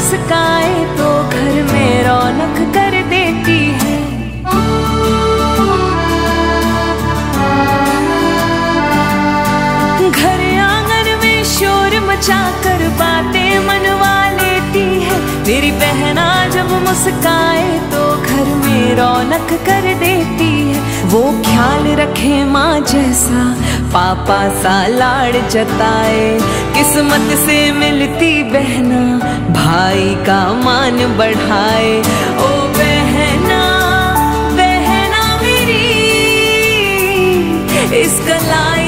मुस्काए तो घर में रौनक कर देती है। घर आंगन में शोर मचाकर बातें मनवा लेती है। मेरी बहना जब मुस्काए तो घर में रौनक कर देती है। वो ख्याल रखे माँ जैसा, पापा सा लाड़ जताए। किस्मत से मिलती बहना, भाई का मान बढ़ाए। ओ बहना बहना मेरी, इस कलाई